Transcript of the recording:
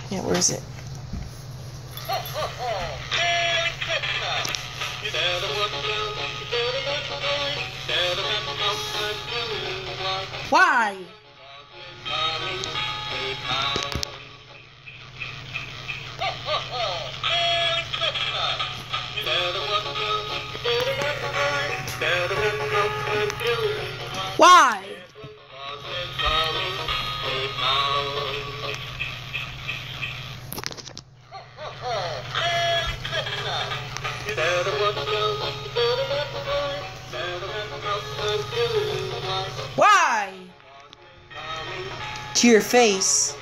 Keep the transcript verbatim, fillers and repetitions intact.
Yeah, where is it? Why? Why? Why? To your face.